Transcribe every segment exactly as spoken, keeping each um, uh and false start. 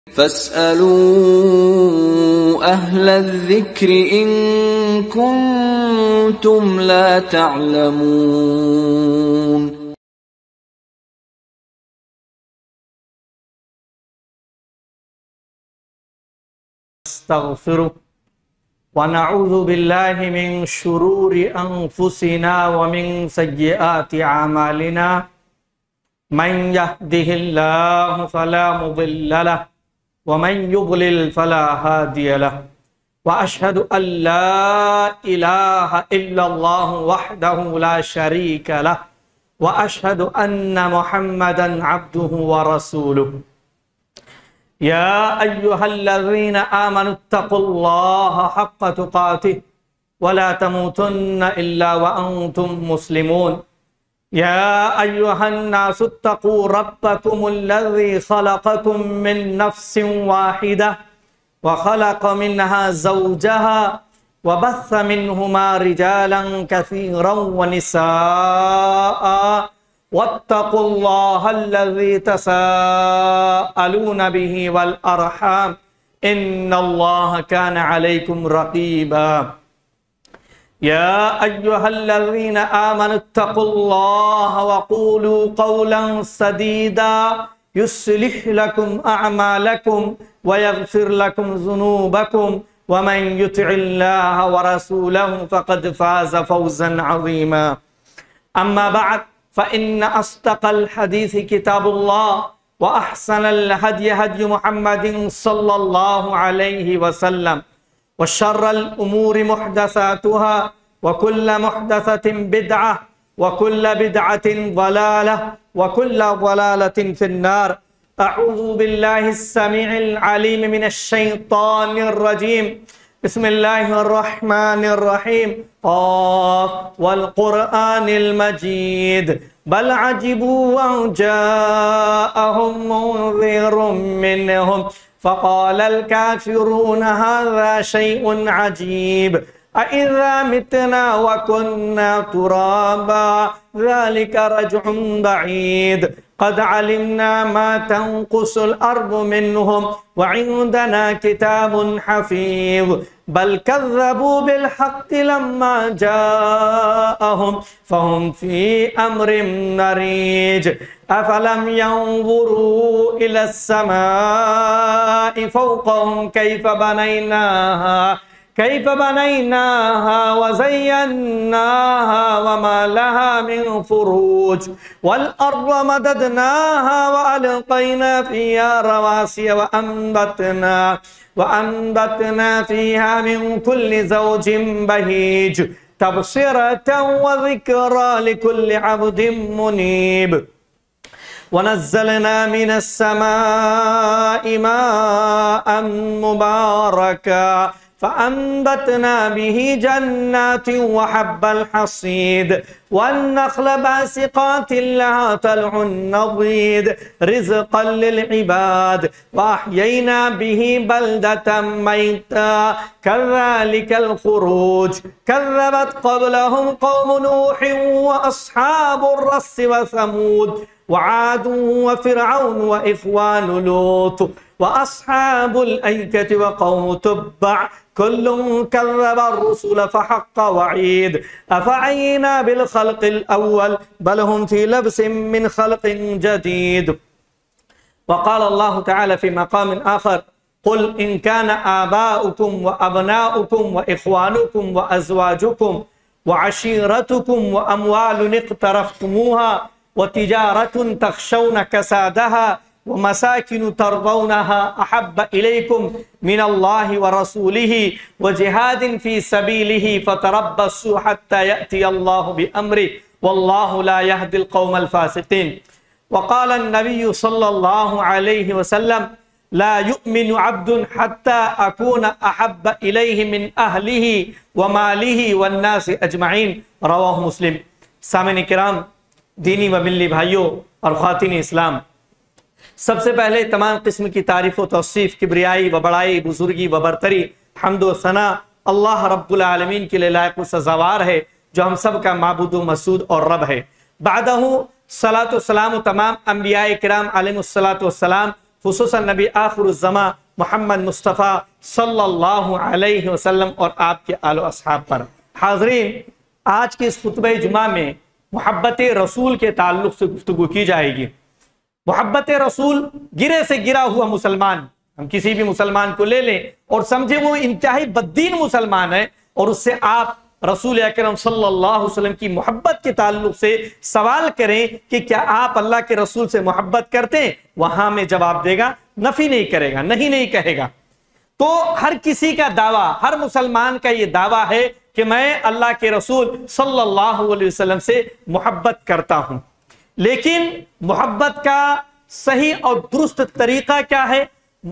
فاسألوا أهل الذكر إن كنتم لا تعلمون. نستغفره ونعوذ بالله من شرور أنفسنا ومن سيئات أعمالنا. من يهده الله فلا مضل له ومن يضلل فلا هادي له. وأشهد أن لا إله إلا الله وحده لا شريك له وأشهد أن محمدا عبده ورسوله. يا أيها الذين آمنوا اتقوا الله حق تقاته ولا تموتن إلا وأنتم مسلمون. يا أيها الناس اتقوا ربكم الذي خلقكم من نفس واحدة وخلق منها زوجها وبث منهما رجالا كثيرا ونساء واتقوا الله الذي تساءلون به والأرحام إن الله كان عليكم رقيبا. يا أيها الذين آمنوا اتقوا الله وقولوا قولا سديدا يصلح لكم أعمالكم ويغفر لكم ذنوبكم ومن يطع الله ورسوله فقد فاز فوزا عظيما. أما بعد فإن أصدق الحديث كتاب الله وأحسن الهدي هدي محمد صلى الله عليه وسلم وشر الأمور محدثاتها وكل محدثة بدعة وكل بدعة ضلالة وكل ضلالة في النار. أعوذ بالله السميع العليم من الشيطان الرجيم. بسم الله الرحمن الرحيم. قاف والقرآن المجيد بل عجبوا أن جاءهم منذر منهم فقال الكافرون هذا شيء عجيب أإذا متنا وكنا ترابا ذلك رجع بعيد قد علمنا ما تنقص الأرض منهم وعندنا كتاب حفيظ بل كذبوا بالحق لما جاءهم فهم في أمر مريج أفلم ينظروا إلى السماء فوقهم كيف بنيناها كيف بنيناها وزيناها وما لها من فروج والأرض مددناها وألقينا فيها رواسي وأنبتنا وأنبتنا فيها من كل زوج بهيج تبصرة وذكرى لكل عبد منيب. ونزلنا من السماء ماء مباركا فأنبتنا به جنات وحب الحصيد والنخل باسقات لها طلع نضيد رزقا للعباد وأحيينا به بلدة ميتا كذلك الخروج كذبت قبلهم قوم نوح وأصحاب الرس وثمود وعاد وفرعون وإخوان لوط وأصحاب الأيكة وقوم تبع كل كذب الرسل فحق وعيد أفعينا بالخلق الأول بل هم في لبس من خلق جديد. وقال الله تعالى في مقام آخر قل إن كان آباؤكم وأبناؤكم وإخوانكم وأزواجكم وعشيرتكم وأموال اقترفتموها وتجارة تخشون كسادها ومساكن ترضونها أحب إليكم من الله ورسوله وجهاد في سبيله فتربصوا حتى يأتي الله بأمره والله لا يهدي القوم الفاسقين. وقال النبي صلى الله عليه وسلم لا يؤمن عبد حتى أكون أحب إليه من أهله وماله والناس أجمعين رواه مسلم. सामिन किराम, दीनी व मिल्ली भाइयों और ख़वातीन इस्लाम, सबसे पहले तमाम किस्म की तारीफ व तौसीफ, किब्रियाई व बड़ाई, बुजुर्गी व बरतरी, हम्द व सना अल्लाह रब्बुल आलमीन के लिए लायक व सज़ावार है, जो हम सब का माबूद व मसूद और रब है। बादहू सलातो सलाम तमाम अंबिया किराम अलैहिमुस्सलातो वस्सलाम खुसूसन नबी आखिरुज़्ज़मा मोहम्मद मुस्तफ़ा सल्लल्लाहु अलैहि वसल्लम और आपके आलो अस्हाब पर। हाज़रीन, आज के इस खुतबे जुमा में मोहब्बत रसूल के ताल्लुक से गुफ्तगू की जाएगी। मोहब्बत रसूल, गिरे से गिरा हुआ मुसलमान, हम किसी भी मुसलमान को ले लें और समझे वो इंतहाई बद्दीन मुसलमान है, और उससे आप रसूल अकरम सल्लल्लाहु अलैहि वसल्लम की मोहब्बत के ताल्लुक से सवाल करें कि क्या आप अल्लाह के रसूल से मोहब्बत करते हैं, वहां में जवाब देगा, नफी नहीं करेगा, नहीं नहीं कहेगा। तो हर किसी का दावा, हर मुसलमान का ये दावा है कि मैं अल्लाह के रसूल सल्लल्लाहु अलैहि वसल्लम से मोहब्बत करता हूं। लेकिन मोहब्बत का सही और दुरुस्त तरीका क्या है,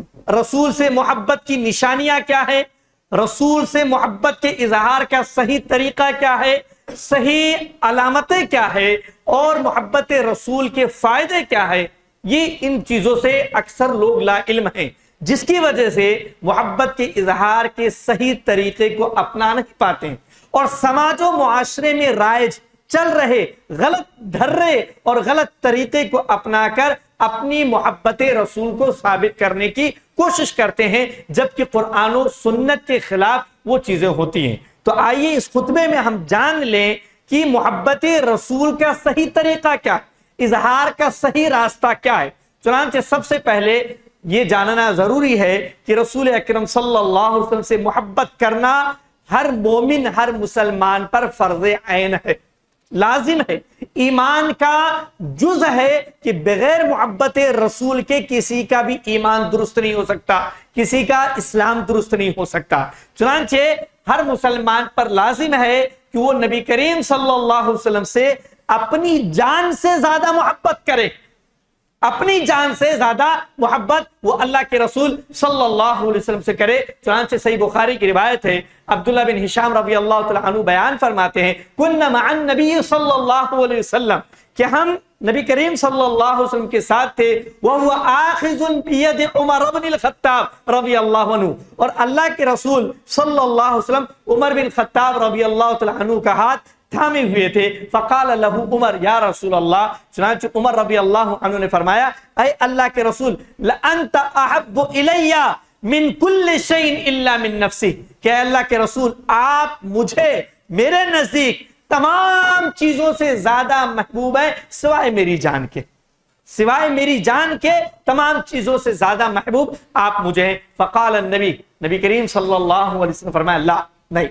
रसूल से मोहब्बत की निशानियां क्या है, रसूल से मोहब्बत के इजहार का सही तरीका क्या है, सही अलामतें क्या है, और मोहब्बत रसूल के फायदे क्या है, ये इन चीजों से अक्सर लोग ला इल्म हैं, जिसकी वजह से मोहब्बत के इजहार के सही तरीके को अपना नहीं पाते हैं और समाज और मुआशरे में राइज चल रहे गलत ढर्रे और गलत तरीके को अपनाकर अपनी मोहब्बत रसूल को साबित करने की कोशिश करते हैं, जबकि कुरान और सुन्नत के खिलाफ वो चीजें होती हैं। तो आइए इस खुतबे में हम जान लें कि मोहब्बत रसूल का सही तरीका क्या है, इजहार का सही रास्ता क्या है। चुनांचे सबसे पहले ये जानना जरूरी है कि रसूल अकरम सल्लल्लाहु अलैहि वसल्लम से मोहब्बत करना हर मोमिन, हर मुसलमान पर फर्ज ऐन है, लाजिम है, ईमान का जुज है कि बगैर मोहब्बत रसूल के किसी का भी ईमान दुरुस्त नहीं हो सकता, किसी का इस्लाम दुरुस्त नहीं हो सकता। चुनांचे हर मुसलमान पर लाजिम है कि वो नबी करीम सल्लल्लाहु अलैहि वसल्लम से अपनी जान से ज्यादा मोहब्बत करे, अपनी जान से ज्यादा मोहब्बत वो अल्लाह के रसूल सल्लल्लाहु अलैहि वसल्लम से करे। चुनांचे सही बुखारी की रिवायत है, अब्दुल्लाह बिन हिशाम रज़ी अल्लाह तआला अन्हु बयान फरमाते हैं, कुन्ना मअन नबी सल्लल्लाहु अलैहि वसल्लम, कि हम नबी करीम सल्लल्लाहु अलैहि वसल्लम के साथ थे, वह हुआ आखिजुन बियद उमर इब्न अल-खत्ताब रज़ी अल्लाहु अन्हु, और अल्लाह के रसूल सल्लल्लाहु अलैहि वसल्लम उमर बिन खत्ताब रज़ी अल्लाह तआला अन्हु का हाथ थामे हुए थे। फ़क़ाल लहू उमर या रसूल अल्लाह, चुनांचे उमर रज़ी अल्लाहु अन्हु ने फरमाया, ऐ अल्लाह के रसूल, लअंत अहब्बु इलैया मिन कुल्लि शैइन इल्ला मिन नफ्सी, कि अल्लाह के रसूल आप मुझे मेरे नजदीक तमाम चीजों से ज्यादा महबूब है सिवाय मेरी जान के, सिवाय मेरी जान के तमाम चीजों से ज्यादा महबूब आप मुझे हैं। फ़क़ाल नबी, नबी करीम सल्लल्लाहु अलैहि वसल्लम फरमाया, ला, नहीं,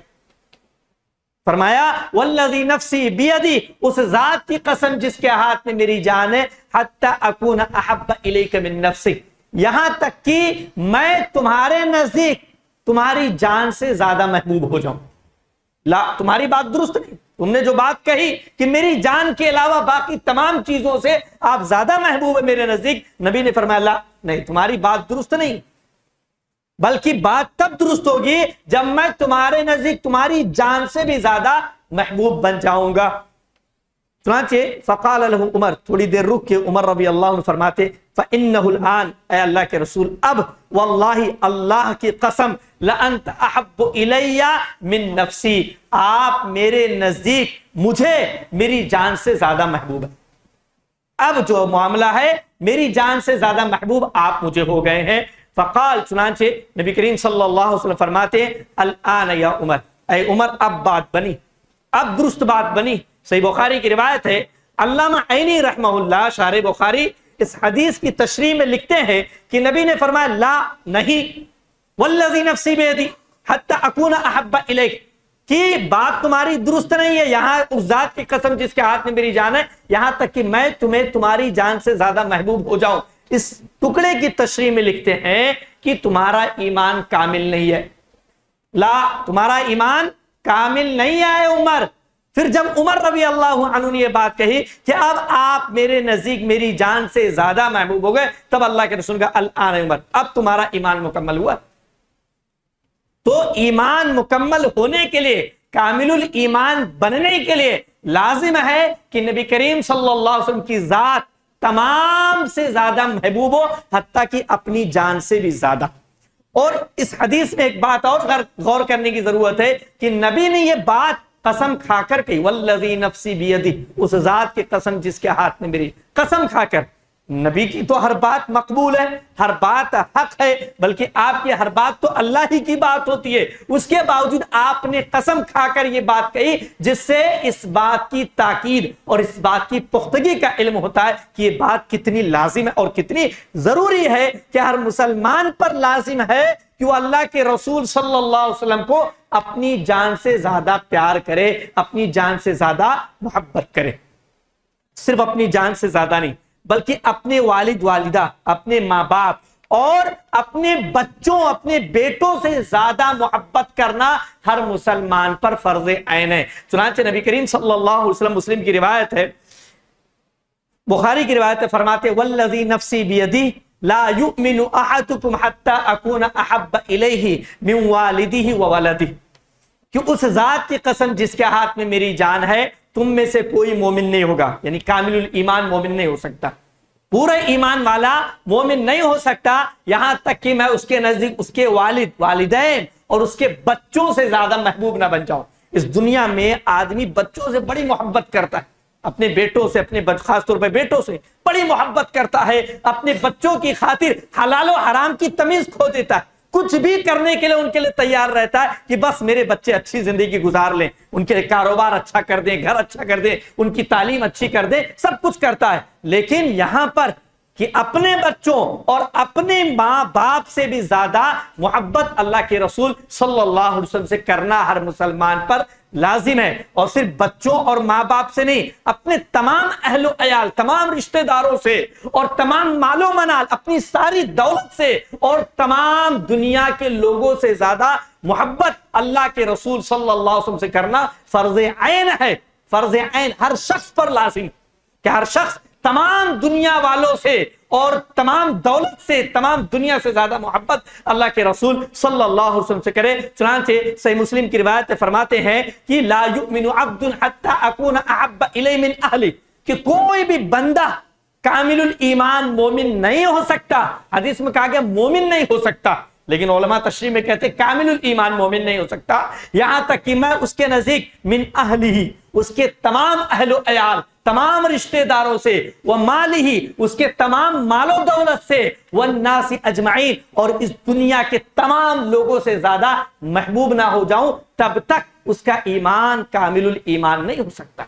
फरमाया वल्लज़ी नफ्सी बियदी, उस जात की कसम जिसके हाथ में मेरी जान है, हत्ता अकून अहब्ब इलैका मिन नफ्सिक, यहां तक कि मैं तुम्हारे नजदीक तुम्हारी जान से ज्यादा महबूब हो जाऊं। ला, तुम्हारी बात दुरुस्त नहीं, तुमने जो बात कही कि मेरी जान के अलावा बाकी तमाम चीजों से आप ज्यादा महबूब है मेरे नजदीक, नबी ने फरमाया, ला, नहीं, तुम्हारी बात दुरुस्त नहीं, बल्कि बात तब दुरुस्त होगी जब मैं तुम्हारे नजदीक तुम्हारी जान से भी ज्यादा महबूब बन जाऊंगा। चुनांचे फ़क़ाल लहू उमर, थोड़ी देर रुक के उमर रज़ी अल्लाह अन्हु फरमाते, फ़इन्नहुल आन, ऐ अल्लाह के रसूल, अब वल्लाही अल्लाह की कसम, लअंत अहब्बु इलैया मिन नफ्सी, आप मेरे नजदीक मुझे मेरी जान से ज्यादा महबूब है। अब जो मामला है, मेरी जान से ज्यादा महबूब आप मुझे हो गए हैं। फ़क़ाल, चुनांचे नबी करीम सल्लल्लाहु अलैहि वसल्लम फरमाते हैं, अल आन या उमर, ऐ उमर अब बात बनी, अब दुरुस्त बात बनी। सही बुखारी की रिवायत है, अल्लामा ऐनी रहमहुल्लाह शारे बुखारी इस हदीस की तशरीह में लिखते हैं कि नबी ने फरमाया, ला, नहीं, वल्लज़ी नफ्सी बियदी हत्ता अकून अहब्ब इलैक, कि बात तुम्हारी दुरुस्त नहीं है, यहां उस जात की कसम जिसके हाथ में मेरी जान है, यहां तक कि मैं तुम्हें तुम्हारी जान से ज्यादा महबूब हो जाऊं। इस टुकड़े की तशरीह में लिखते हैं कि तुम्हारा ईमान कामिल नहीं है, ला, तुम्हारा ईमान कामिल नहीं है उमर। फिर जब उमर रज़ी अल्लाहु अन्हु ने यह बात कही कि अब आप मेरे नजदीक मेरी जान से ज्यादा महबूब हो गए, तब अल्लाह के रसूल का अल आन उमर, अब तुम्हारा ईमान मुकम्मल हुआ। तो ईमान मुकम्मल होने के लिए, कामिलुल ईमान बनने के लिए लाजिम है कि नबी करीम सल्लल्लाहु अलैहि वसल्लम की जात तमाम से ज्यादा महबूब हो, हत्ता कि अपनी जान से भी ज्यादा। और इस हदीस में एक बात और गौर करने की जरूरत है कि नबी ने यह बात कसम खाकर कही, वल्लज़ी नफ्सी बियदी, उस जात की कसम जिसके हाथ में मेरी, कसम खाकर, नबी की तो हर बात मकबूल है, हर बात हक है, बल्कि आपकी हर बात तो अल्लाह ही की बात होती है। उसके बावजूद आपने कसम खाकर ये बात कही, जिससे इस बात की ताकीद और इस बात की पुख्तगी का इल्म होता है कि ये बात कितनी लाजिम है और कितनी जरूरी है कि हर मुसलमान पर लाजिम है कि वो अल्लाह के रसूल सल्लल्लाहु अलैहि वसल्लम को अपनी जान से ज्यादा प्यार करे, अपनी जान से ज्यादा मोहब्बत करे। सिर्फ अपनी जान से ज्यादा नहीं, बल्कि अपने वालिद वालिदा, अपने माँ बाप और अपने बच्चों, अपने बेटों से ज्यादा मोहब्बत करना हर मुसलमान पर फर्ज ऐन है। चुनांचे नबी करीम सल्लल्लाहु अलैहि वसल्लम, मुस्लिम की रिवायत है, बुखारी की रिवायत है, फरमाते वल्लज़ी नफ्सी बियदी ला युमिनु अहदुकुम हत्ता अकूना अहब्ब इलैहि मिन वालिदिही व वलदिही, कि उस जात की कसम जिसके हाथ में मेरी जान है, तुम में से कोई मोमिन नहीं होगा, यानी कामिलुल ईमान मोमिन नहीं हो सकता, पूरा ईमान वाला मोमिन नहीं हो सकता, यहां तक कि मैं उसके नजदीक उसके वालिद वालिदैन और उसके बच्चों से ज्यादा महबूब ना बन जाऊं। इस दुनिया में आदमी बच्चों से बड़ी मोहब्बत करता है, अपने बेटों से, अपने खास तौर पर बेटों से बड़ी मोहब्बत करता है, अपने बच्चों की खातिर हलाल और हराम की तमीज खो देता है, कुछ भी करने के लिए उनके लिए तैयार रहता है कि बस मेरे बच्चे अच्छी जिंदगी गुजार लें, उनके लिए कारोबार अच्छा कर दें, घर अच्छा कर दें, उनकी तालीम अच्छी कर दें, सब कुछ करता है। लेकिन यहां पर कि अपने बच्चों और अपने माँ बाप से भी ज्यादा मोहब्बत अल्लाह के रसूल सल्लल्लाहु अलैहि वसल्लम से करना हर मुसलमान पर लाजिम है। और सिर्फ बच्चों और माँ बाप से नहीं, अपने तमाम अहलो अयाल, तमाम रिश्तेदारों से और तमाम मालो मनाल, अपनी सारी दौलत से और तमाम दुनिया के लोगों से ज्यादा मोहब्बत अल्लाह के रसूल सल्लल्लाहु अलैहि वसल्लम से करना फर्ज ऐन है। फर्ज ऐन हर शख्स पर लाजिम कि हर शख्स तमाम दुनिया वालों से और तमाम दौलत से, तमाम दुनिया से ज्यादा मोहब्बत अल्लाह के रसूल सल्लल्लाहु अलैहि वसल्लम से करे। चुनांचे सही मुस्लिम की रिवायत फरमाते हैं कि ला युमिनु अब्दुन हत्ता अकूना अहब्ब इलैहि मिन अहली, कि कोई भी बंदा कामिलुल ईमान मोमिन नहीं हो सकता। हदीस में कहा गया मोमिन नहीं हो सकता, लेकिन उलमा तशरीह में कहते कामिलुल ईमान मोमिन नहीं हो सकता, यहां तक कि मैं उसके नजदीक मिन अहलिही, उसके तमाम अहलो अयाल, तमाम रिश्तेदारों से, व मालिही, उसके तमाम मालो दौलत से, व नासी अजमाइन, और इस दुनिया के तमाम लोगों से ज्यादा महबूब ना हो जाऊं, तब तक उसका ईमान कामिलुल ईमान नहीं हो सकता।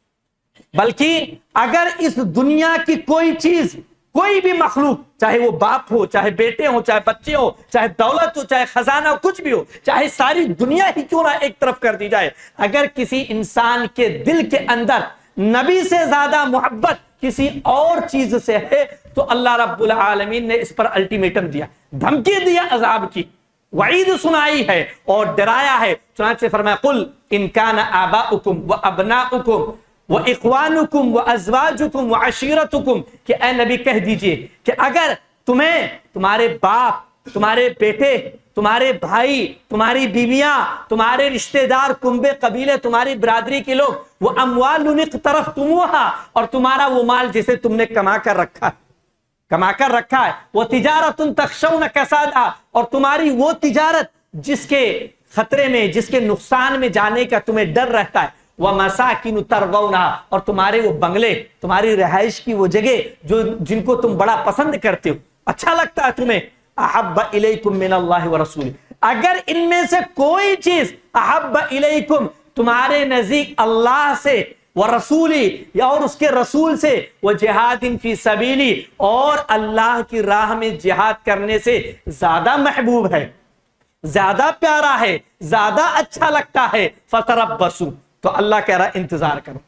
बल्कि अगर इस दुनिया की कोई चीज, कोई भी मखलूक, चाहे वो बाप हो, चाहे बेटे हो, चाहे बच्चे हो, चाहे दौलत हो, चाहे खजाना हो, कुछ भी हो, चाहे सारी दुनिया ही क्यों ना एक तरफ कर दी जाए, अगर किसी इंसान के दिल के अंदर नबी से ज्यादा मोहब्बत किसी और चीज से है, तो अल्लाह रब्बुल आलमीन ने इस पर अल्टीमेटम दिया, धमकी दिया, अजाब की वईद सुनाई है और डराया है। चुनांचे फरमाया कुल इन काना आबाउकुम व अबनाउकुम व इख्वानुकुम व अज़वाजुकुम व अशीरतुकुम, कि ऐ नबी कह दीजिए कि अगर तुम्हें तुम्हारे बाप, तुम्हारे बेटे, तुम्हारे भाई, तुम्हारी बीवियां, तुम्हारे रिश्तेदार, कुंबे कबीले, तुम्हारी बिरादरी के लोग, वो अमवालुन इक़्तरफ़्तुमूहा, और तुम्हारा वो माल जिसे तुमने कमा कर रखा है, कमा कर रखा है, वो तिजारतुन तख़शौन कसादहा, और तुम्हारी वो तिजारत जिसके खतरे में, जिसके नुकसान में जाने का तुम्हें डर रहता है, वह मसाकिन तरवौना, और तुम्हारे वो बंगले, तुम्हारी रिहाइश की वो जगह जो जिनको तुम बड़ा पसंद करते हो, अच्छा लगता है तुम्हें, अहब्ब इलैकुम मिनल्लाहि व रसूली, अगर इनमें से कोई चीज अहब्ब इलैकुम, तुम्हारे नजदीक अल्लाह से, व रसूली, या और उसके रसूल से, वह जिहादिन फी सबीली, और अल्लाह की राह में जिहाद करने से ज्यादा महबूब है, ज्यादा प्यारा है, ज्यादा अच्छा लगता है, फतरब्बसू, तो अल्लाह कह रहा इंतजार करो,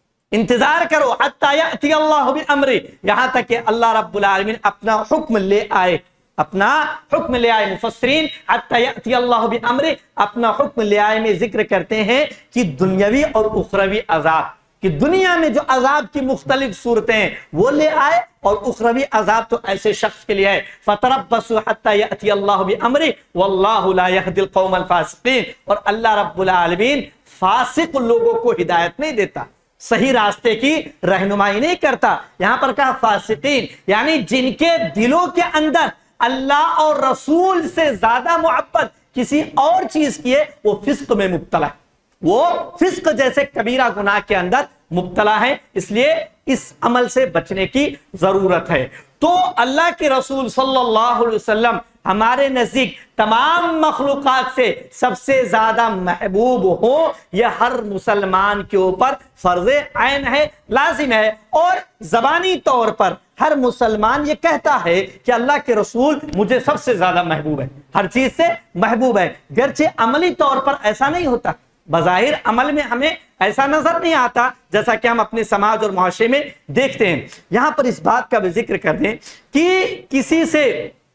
इंतजार करो, हत्ता याती अल्लाहु बिअम्री, यहां तक कि अल्लाह रब्बुल आलमीन अपना हुक्म ले आए, अपना हुक्म ले आए। मुफस्सिरीन हत्ता याती अल्लाहु बिअम्री, अपना हुक्म ले आए में जिक्र करते हैं कि दुनियावी और उखरवी अजाब, कि दुनिया में जो अजाब की मुख्तलिफ सूरतें हैं वो ले आए, और उखरवी अजाब तो ऐसे शख्स के लिए है। फतरब्बसू हत्ता याती अल्लाहु बिअम्री वल्लाहु ला यहदिल कौमल फासिकीन, और अल्लाह रब्बुल आलमीन फासिक लोगों को हिदायत नहीं देता, सही रास्ते की रहनुमाई नहीं करता। यहां पर कहा फासिकीन, यानी जिनके दिलों के अंदर अल्लाह और रसूल से ज्यादा मोहब्बत किसी और चीज की है, वो फिस्क में मुब्तला है, वो फिस्क जैसे कबीरा गुनाह के अंदर मुब्तला है, इसलिए इस अमल से बचने की जरूरत है। तो अल्लाह के रसूल सल्लल्लाहु अलैहि वसल्लम हमारे नजदीक तमाम मखलूकात से सबसे ज्यादा महबूब हो, यह हर मुसलमान के ऊपर फर्ज़े ऐन है, लाजिम है। और जबानी तौर पर हर मुसलमान ये कहता है कि अल्लाह के रसूल मुझे सबसे ज्यादा महबूब है, हर चीज से महबूब है, गर्चे अमली तौर पर ऐसा नहीं होता। बज़ाहिर अमल में हमें ऐसा नजर नहीं आता जैसा कि हम अपने समाज और मुआशरे में देखते हैं। यहां पर इस बात का भी जिक्र कर दें कि किसी से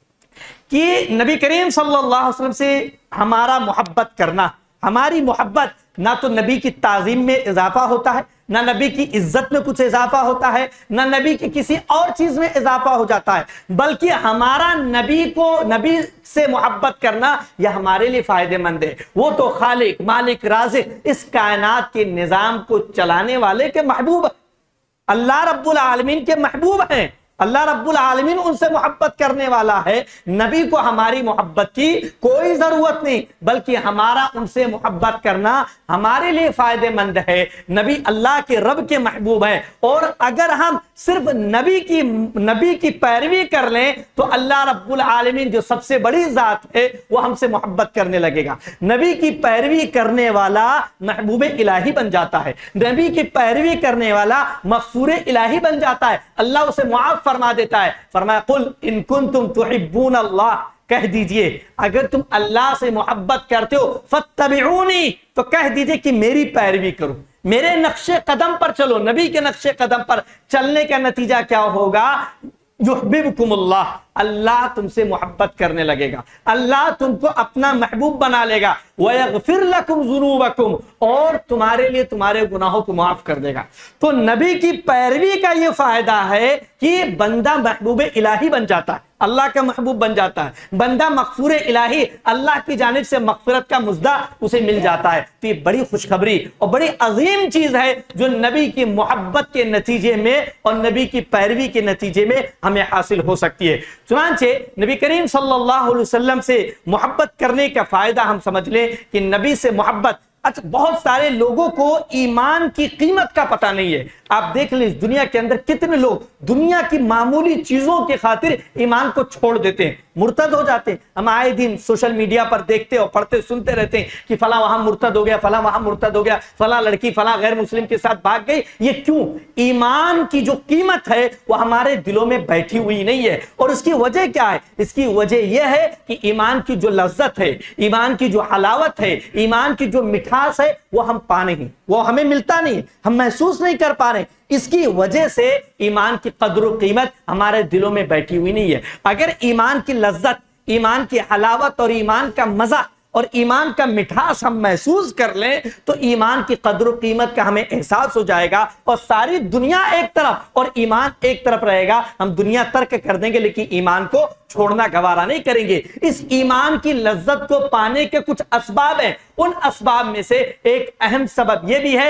कि नबी करीम सल्लल्लाहु अलैहि वसल्लम से हमारा मोहब्बत करना, हमारी मोहब्बत ना तो नबी की ताज़ीम में इजाफा होता है, ना नबी की इज्जत में कुछ इजाफा होता है, ना नबी की किसी और चीज में इजाफा हो जाता है, बल्कि हमारा नबी को नबी से मोहब्बत करना यह हमारे लिए फायदेमंद है। वो तो खालिक मालिक राज़िक इस कायनात के निजाम को चलाने वाले के महबूब, अल्लाह रब्बुल आलमीन के महबूब हैं। अल्लाह रब्बुल आलमीन उनसे मोहब्बत करने वाला है। नबी को हमारी मोहब्बत की कोई जरूरत नहीं, बल्कि हमारा उनसे मोहब्बत करना हमारे लिए फायदेमंद है। नबी अल्लाह के रब के महबूब है, और अगर हम सिर्फ नबी की नबी की पैरवी कर लें तो अल्लाह रब्बुल आलमीन जो सबसे बड़ी जात है वो हमसे मोहब्बत करने लगेगा। नबी की पैरवी करने वाला महबूब इलाही बन जाता है, नबी की पैरवी करने वाला मग़फ़ूर इलाही बन जाता है। अल्लाह उसे मुआफ़ फरमा देता है। फरमाया कुल इन कुंतुम तुहिब्बून अल्लाह, कह दीजिए अगर तुम अल्लाह से मोहब्बत करते हो फत्तबिऊनी, तो कह दीजिए कि मेरी पैरवी करो, मेरे नक्शे कदम पर चलो। नबी के नक्शे कदम पर चलने का नतीजा क्या होगा? युहिब्बुकुमुल्लाह, अल्लाह तुमसे मोहब्बत करने लगेगा, अल्लाह तुमको अपना महबूब बना लेगा। वयग़फ़िर लकुम ज़ुनूबकुम, और तुम्हारे लिए तुम्हारे गुनाहों को माफ कर देगा। तो नबी की पैरवी का यह फायदा है कि बंदा महबूब इलाही बन जाता है, अल्लाह का महबूब बन जाता है, बंदा मग़फ़ूर इलाही, अल्लाह की जानिब से मग़फ़िरत का मुज़्दा उसे मिल जाता है। तो ये बड़ी खुशखबरी और बड़ी अजीम चीज है जो नबी की मोहब्बत के नतीजे में और नबी की पैरवी के नतीजे में हमें हासिल हो सकती है। चुनांचे नबी करीम सल्लल्लाहु अलैहि वसल्लम से मोहब्बत करने का फायदा हम समझ लें कि नबी से मोहब्बत, अच्छा बहुत सारे लोगों को ईमान की कीमत का पता नहीं है। आप देख लीजिए दुनिया के अंदर कितने लोग दुनिया की मामूली चीजों के खातिर ईमान को छोड़ देते हैं, मुर्तद हो जाते हैं। हम आए दिन सोशल मीडिया पर देखते और पढ़ते सुनते रहते हैं कि फला वहां मुर्तद हो गया, फला वहां मुर्तद हो गया, फला लड़की फला गैर मुस्लिम के साथ भाग गई। ये क्यों? ईमान की जो कीमत है वो हमारे दिलों में बैठी हुई नहीं है। और इसकी वजह क्या है? इसकी वजह यह है कि ईमान की जो लज्जत है, ईमान की जो हलावत है, ईमान की जो मिठास है वो हम पा नहीं, वो हमें मिलता नहीं, हम महसूस नहीं कर पा रहे। इसकी वजह से ईमान की कदर और कीमत हमारे दिलों में बैठी हुई नहीं है। अगर ईमान की लज्जत, ईमान की हलावत और ईमान का मजा और ईमान का मिठास हम महसूस कर लें तो ईमान की कदर और कीमत का हमें एहसास हो जाएगा, और सारी दुनिया एक तरफ और ईमान एक तरफ रहेगा। हम दुनिया तर्क कर देंगे लेकिन ईमान को छोड़ना गवारा नहीं करेंगे। इस ईमान की लज्जत को पाने के कुछ असबाब हैं। उन असबाब में से एक अहम सबब यह भी है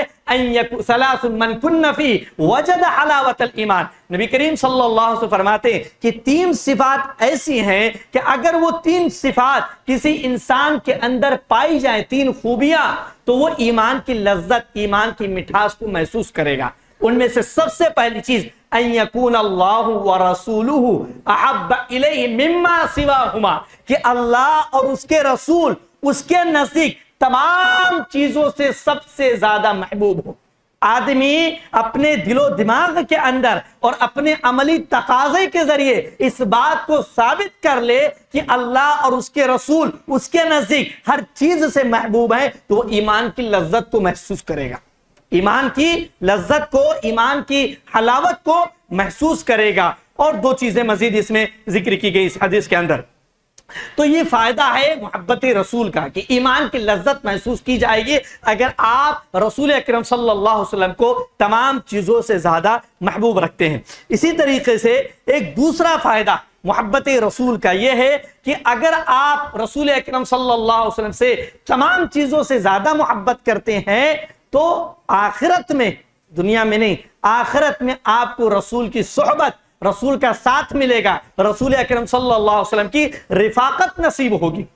मन कुन्न फी वजद हलावतल ईमान। नबी करीम सल्लल्लाहु अलैहि वसल्लम फरमाते हैं कि तीन सिफात ऐसी हैं कि अगर वो तीन सिफात किसी इंसान के अंदर पाई जाए, तीन खूबियां, तो वो ईमान की लज्जत, ईमान की मिठास को महसूस करेगा। उनमें से सबसे पहली चीज अय्यकून अल्लाहु व रसूलुहु अहब्ब इलैहि मिम्मा सिवाहुमा, कि अल्लाह और उसके रसूल उसके नजदीक तमाम चीजों से सबसे ज्यादा महबूब हो। आदमी अपने दिलो दिमाग के अंदर और अपने अमली तकाजे के जरिए इस बात को साबित कर ले कि अल्लाह और उसके रसूल उसके नजदीक हर चीज से महबूब है, तो वो ईमान की लज्जत को महसूस करेगा, ईमान की लज्जत को, ईमान की हलावत को महसूस करेगा। और दो चीजें मजीद इसमें जिक्र की गई इस हदीस के अंदर। तो ये फायदा है मोहब्बत रसूल का कि ईमान की लज्जत महसूस की जाएगी अगर आप रसूल अकरम सल्लल्लाहु अलैहि वसल्लम को तमाम चीजों से ज्यादा महबूब रखते हैं। इसी तरीके से एक दूसरा फायदा मोहब्बत रसूल का यह है कि अगर आप रसूल अकरम सल्लल्लाहु अलैहि वसल्लम से तमाम चीजों से ज्यादा मोहब्बत करते हैं तो आखिरत में, दुनिया में नहीं, आखिरत में आपको रसूल की सोहबत, रसूल का साथ मिलेगा, रसूल अकरम सल्लल्लाहु अलैहि वसल्लम की रिफाकत नसीब होगी।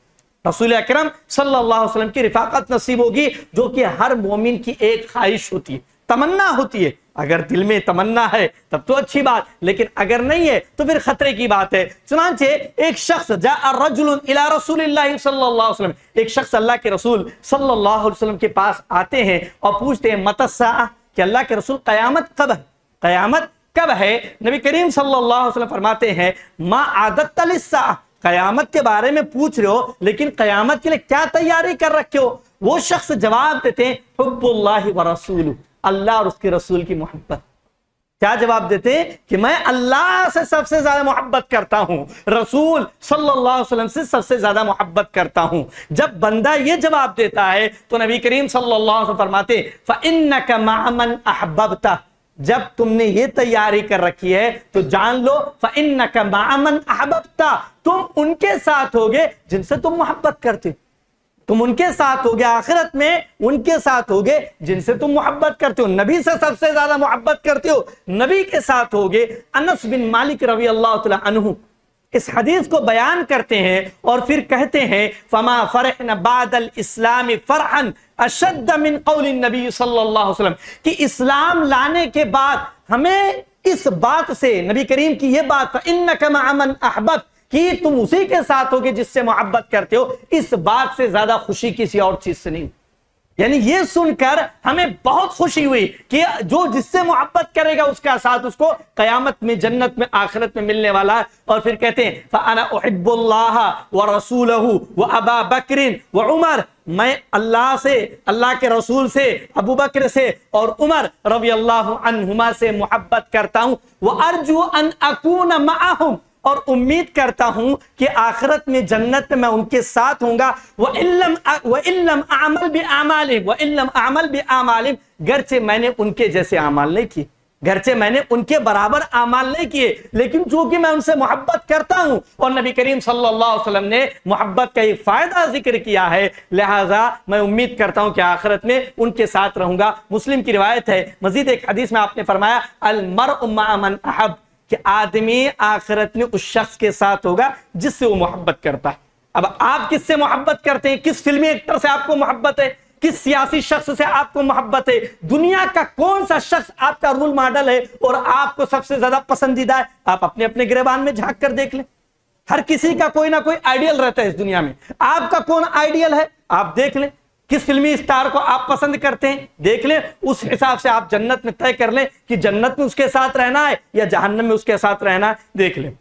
रसूल अकरम सल्लल्लाहु अलैहि वसल्लम की रिफाकत नसीब होगी, जो कि हर मोमिन की एक ख्वाहिश होती है, तमन्ना होती है। अगर दिल में तमन्ना है तब तो अच्छी बात, लेकिन अगर नहीं है तो फिर खतरे की बात है। चुनांचे एक शख्स जा रजुलुन इला रसूलिल्लाहि सल्लल्लाहु अलैहि वसल्लम, एक शख्स अल्लाह के रसूल सल्लल्लाहु अलैहि वसल्लम के पास आते हैं और पूछते हैं मतस्सा, कि अल्लाह के रसूल कयामत कब है, कयामत कब है? नबी करीम सल्लल्लाहु अलैहि वसल्लम फरमाते हैं मा आदत लिस्सा, कयामत के बारे में पूछ रहे हो लेकिन कयामत के लिए क्या तैयारी कर रखे हो? वो शख्स जवाब देते हैं हुब्बुल्लाहि व रसूलुहु, अल्लाह और उसके रसूल की मोहब्बत। क्या जवाब देते हैं? कि मैं अल्लाह से सबसे ज्यादा मोहब्बत करता हूं, रसूल सल्लल्लाहु अलैहि वसल्लम से सबसे ज्यादा मोहब्बत करता हूं। जब बंदा ये जवाब देता है तो नबी करीम सल्लल्लाहु अलैहि वसल्लम फरमाते फ़इन्नका मअ मन अहबब्ता, जब तुमने ये तैयारी कर रखी है तो जान लो फ़इन्नका मअ मन अहबब्ता, तुम उनके साथ होगे जिनसे तुम मोहब्बत करते हो, तुम उनके साथ होगे, आखिरत में उनके साथ होगे जिनसे तुम मोहब्बत करते हो, नबी से सबसे ज्यादा मोहब्बत करते हो, नबी के साथ होगे। अनस बिन मालिक रज़ी अल्लाह तआला अन्हु इस हदीस को बयान करते हैं और फिर कहते हैं फमा फरहना बादल इस्लामी फरहन अशद्द मिन कौलि नबी सल्लल्लाहु अलैहि वसल्लम, कि इस्लाम लाने के बाद हमें इस बात से, नबी करीम की ये बात इन्नका मअ मन अहबब्त, कि तुम उसी के साथ होगे जिससे मोहब्बत करते हो, इस बात से ज्यादा खुशी किसी और चीज से नहीं। यानी ये सुनकर हमें बहुत खुशी हुई कि जो जिससे मोहब्बत करेगा उसका साथ उसको कयामत में, जन्नत में, आखिरत में मिलने वाला है। और फिर कहते हैं फ़अना उहिब्बुल्लाह व रसूलहु व अबा बकर व उमर, मैं अल्लाह से, अल्लाह के रसूल से, अबू बकर से और उमर रज़ी अल्लाहु अन्हुमा से मोहब्बत करता हूं। व अर्जू अन अकून मअहुम, और उम्मीद करता हूं कि आखिरत में जन्नत में मैं उनके साथ होऊंगा। व इल्लम व इल्लम अमल बि आमालिम व इल्लम अमल बि आमालिम, गरचे मैंने उनके जैसे अमाल नहीं किए, गरचे मैंने उनके बराबर अमाल नहीं किए, लेकिन चूंकि मैं उनसे मोहब्बत करता हूं और नबी करीम सल्लल्लाहु अलैहि वसल्लम ने मोहब्बत का एक फायदा जिक्र किया है, लिहाजा मैं उम्मीद करता हूं कि आखिरत में उनके साथ रहूंगा। मुस्लिम की रिवायत है, मजीद एक हदीस में आपने फरमाया अल मरउ मअ मन अहब, कि आदमी आखिरत में उस शख्स के साथ होगा जिससे वो मोहब्बत करता है। अब आप किससे मोहब्बत करते हैं? किस फिल्मी एक्टर से आपको मोहब्बत है? किस सियासी शख्स से आपको मोहब्बत है? दुनिया का कौन सा शख्स आपका रोल मॉडल है और आपको सबसे ज्यादा पसंदीदा है? आप अपने अपने गिरबान में झांक कर देख लें। हर किसी का कोई ना कोई आइडियल रहता है इस दुनिया में। आपका कौन आइडियल है? आप देख लें। किस फिल्मी स्टार को आप पसंद करते हैं? देख लें, उस हिसाब से आप जन्नत में तय कर लें कि जन्नत में उसके साथ रहना है या जहन्नम में उसके साथ रहना है। देख लें।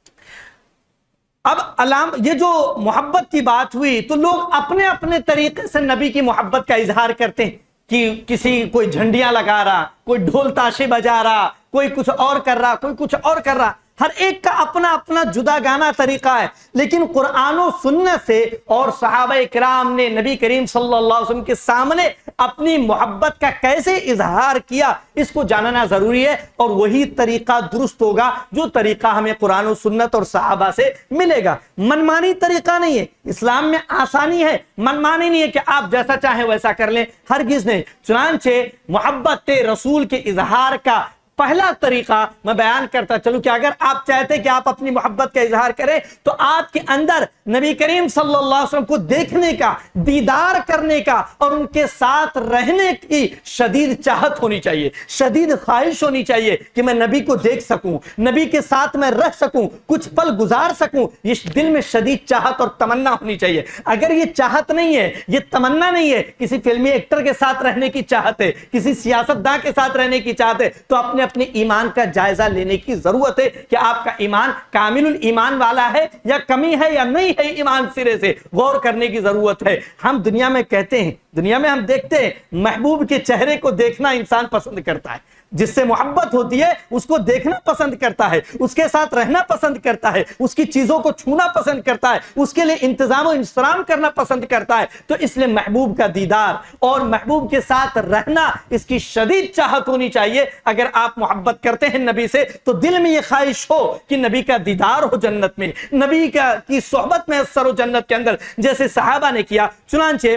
अब अलाम ये जो मोहब्बत की बात हुई तो लोग अपने अपने तरीके से नबी की मोहब्बत का इजहार करते हैं कि किसी कोई झंडियां लगा रहा, कोई ढोल ताशे बजा रहा, कोई कुछ और कर रहा, कोई कुछ और कर रहा। हर एक का अपना अपना जुदा गाना तरीका है, लेकिन कुरान और सुन्नत से और सहाबा किराम ने नबी करीम सल्लल्लाहु अलैहि वसल्लम के सामने अपनी मोहब्बत का कैसे इजहार किया, इसको जानना जरूरी है। और वही तरीका दुरुस्त होगा जो तरीका हमें कुरान और सुन्नत और सहाबा से मिलेगा। मनमानी तरीका नहीं है, इस्लाम में आसानी है, मनमानी नहीं है कि आप जैसा चाहें वैसा कर लें, हरगिज नहीं। चुनांचे मोहब्बत रसूल के इजहार का पहला तरीका मैं बयान करता चलूं कि अगर आप चाहते कि आप अपनी मोहब्बत का इजहार करें तो आपके अंदर नबी करीम सल्लल्लाहु अलैहि वसल्लम को देखने का, दीदार करने का और उनके साथ रहने की शदीद चाहत होनी चाहिए, शदीद ख्वाहिश होनी चाहिए कि मैं नबी को देख सकूं, नबी के साथ मैं रह सकूं, कुछ पल गुजार सकूं। ये दिल में शदीद चाहत और तमन्ना होनी चाहिए। अगर ये चाहत नहीं है, ये तमन्ना नहीं है, किसी फिल्मी एक्टर के साथ रहने की चाहत है, किसी सियासतदान के साथ रहने की चाहत है, तो अपने अपने ईमान का जायजा लेने की जरूरत है कि आपका ईमान कामिलुल ईमान वाला है या कमी है या नहीं है। ईमान सिरे से गौर करने की जरूरत है। हम दुनिया में कहते हैं, दुनिया में हम देखते हैं, महबूब के चेहरे को देखना इंसान पसंद करता है, जिससे मोहब्बत होती है उसको देखना पसंद करता है, उसके साथ रहना पसंद करता है, उसकी चीजों को छूना पसंद करता है, उसके लिए इंतजाम और इंतजाम करना पसंद करता है। तो इसलिए महबूब का दीदार और महबूब के साथ रहना, इसकी शदीद चाहत होनी चाहिए। अगर आप मोहब्बत करते हैं नबी से तो दिल में यह ख्वाहिश हो कि नबी का दीदार हो जन्नत में, नबी का की सोहबत में असर हो जन्नत के अंदर, जैसे सहाबा ने किया। चुनांचे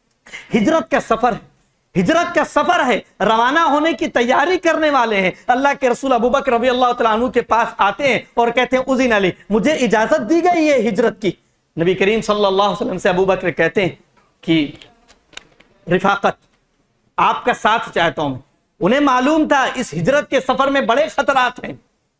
हिजरत का सफर है, हिजरत का सफर है, रवाना होने की तैयारी करने वाले हैं। अल्लाह के रसूल अबू बकर रज़ी अल्लाह तआला अन्हु के पास आते हैं और कहते हैं उज़िन अली, मुझे इजाजत दी गई है हिजरत की, नबी करीम सल्लल्लाहु अलैहि वसल्लम से अबू बकर कहते हैं कि रिफाकत, आपका साथ चाहता हूं। उन्हें मालूम था इस हिजरत के सफर में बड़े खतरात हैं,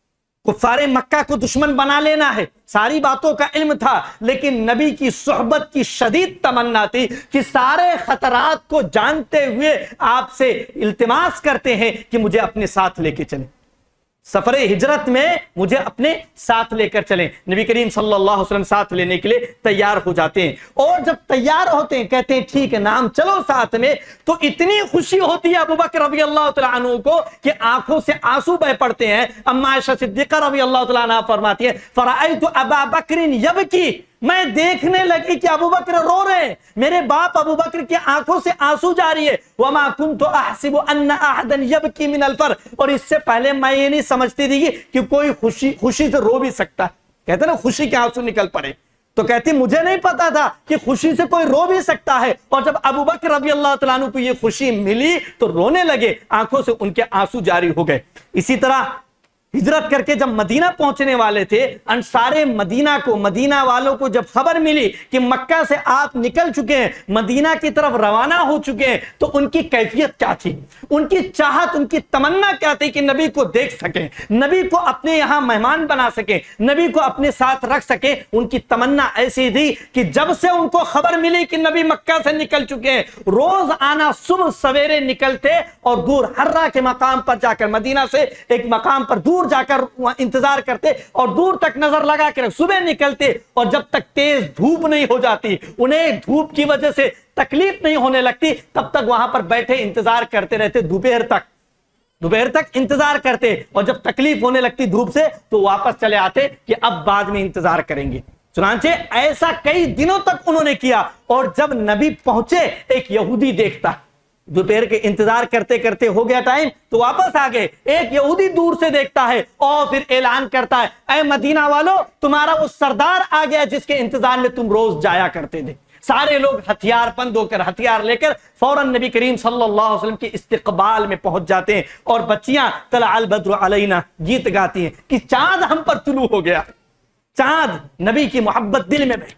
कुफारे मक्का को दुश्मन बना लेना है, सारी बातों का इल्म था, लेकिन नबी की सोहबत की शदीद तमन्ना थी कि सारे खतरात को जानते हुए आपसे इल्तिमास करते हैं कि मुझे अपने साथ लेके चलें, सफरे हिजरत में मुझे अपने साथ लेकर चलें। नबी करीम सल्लल्लाहु अलैहि वसल्लम साथ लेने के लिए तैयार हो जाते हैं, और जब तैयार होते हैं कहते हैं ठीक है नाम चलो साथ में, तो इतनी खुशी होती है अबू बकर रज़ी अल्लाह तआला अन्हु को कि आंखों से आंसू बह पड़ते हैं। अम्मा आयशा सिद्दीक़ा रज़ी अल्लाह तआला अन्हा फरमाती है फ़रअयतु अबा बकरिन यबकी, मैं देखने लगी कि अबू बकर रो रहे हैं, मेरे बाप अबू बकर की आंखों से आंसू जारी है। वमा कुन्तु अहसिबु अन्ना अहदन यबकी मिनल फर, और इससे पहले मैं ये नहीं समझती थी कि कोई खुशी खुशी से रो भी सकता है, कहते ना खुशी के आंसू निकल पड़े, तो कहती मुझे नहीं पता था कि खुशी से कोई रो भी सकता है। और जब अबू बकर रज़ी अल्लाह तआला अन्हु को ये खुशी मिली तो रोने लगे, आंखों से उनके आंसू जारी हो गए। इसी तरह हिजरत करके जब मदीना पहुंचने वाले थे, अंसारे मदीना को, मदीना वालों को जब खबर मिली कि मक्का से आप निकल चुके हैं, मदीना की तरफ रवाना हो चुके हैं, तो उनकी कैफियत क्या थी, उनकी चाहत, उनकी तमन्ना क्या थी कि नबी को देख सकें, नबी को अपने यहां मेहमान बना सकें, नबी को अपने साथ रख सकें। उनकी तमन्ना ऐसी थी कि जब से उनको खबर मिली कि नबी मक्का से निकल चुके हैं, रोज आना सुबह सवेरे निकलते और दूर हर्रा के मकाम पर जाकर, मदीना से एक मकाम पर दूर जाकर इंतजार करते और दूर तक नजर लगा कर सुबह निकलते, और जब तक तेज धूप नहीं हो जाती, उन्हें धूप की वजह से तकलीफ नहीं होने लगती, तब तक वहां पर बैठे इंतजार करते रहते, दोपहर तक दोपहर तक इंतजार करते, और जब तकलीफ होने लगती धूप से तो वापस चले आते कि अब बाद में इंतजार करेंगे। चुनांचे ऐसा कई दिनों तक उन्होंने किया, और जब नबी पहुंचे एक यहूदी देखता, दोपहर के इंतजार करते करते हो गया टाइम तो वापस आ गए, एक यहूदी दूर से देखता है और फिर ऐलान करता है ऐ मदीना वालों, तुम्हारा वो सरदार आ गया जिसके इंतजार में तुम रोज जाया करते थे। सारे लोग हथियार बंद होकर, हथियार लेकर फौरन नबी करीम सल्लल्लाहु अलैहि वसल्लम के इस्तिकबाल में पहुंच जाते हैं, और बच्चियां तला अल बद्र अलैना गीत गाती हैं कि चांद हम पर तुलू हो गया, चांद नबी की मोहब्बत दिल में बैठी,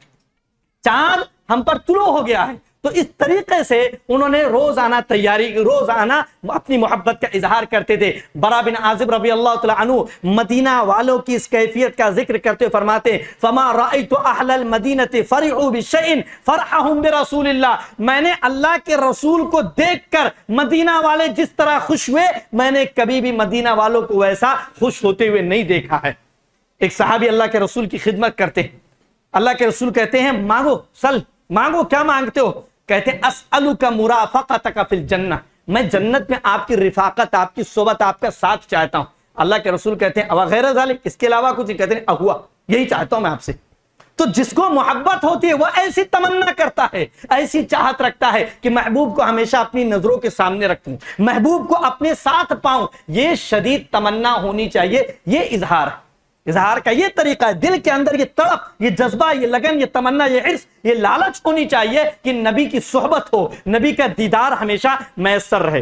चांद हम पर तुलू हो गया है। तो इस तरीके से उन्होंने रोजाना तैयारी, रोजाना अपनी मोहब्बत का इजहार करते थे। बरा बिन आजिब रज़ी अल्लाह तआला अन्हु मदीना वालों की इस कैफियत का जिक्र करते हुए फरमाते फमा राइतु अहलल मदीनति फरिहु बिशैइन फरहहुम बिरसूलिल्लाह, मैंने अल्लाह के रसूल को देखकर मदीना वाले जिस तरह खुश हुए, मैंने कभी भी मदीना वालों को वैसा खुश होते हुए नहीं देखा है। एक सहाबी अल्लाह के रसूल की खिदमत करते हैं, अल्लाह के रसूल कहते हैं मांगो, सल मांगो, क्या मांगते हो? कहते हैं अस्अलुका मुराफक़तका फिल जन्नह, मैं जन्नत में आपकी रिफाकत, आपकी सोबत, आपका साथ चाहता हूं। अल्लाह के रसूल कहते हैं वगैरह ज़ालिक, इसके अलावा कुछ नहीं। कहते हैं अहुआ, यही चाहता हूं मैं आपसे। तो जिसको मोहब्बत होती है वह ऐसी तमन्ना करता है, ऐसी चाहत रखता है कि महबूब को हमेशा अपनी नजरों के सामने रखूं, महबूब को अपने साथ पाऊं। ये शदीद तमन्ना होनी चाहिए, ये इजहार इजहार का ये तरीका है। दिल के अंदर ये तड़प, ये जज्बा, ये लगन, ये तमन्ना, ये इर्स, ये लालच होनी चाहिए कि नबी की सोहबत हो, नबी का दीदार हमेशा मैसर रहे।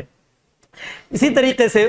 इसी तरीके से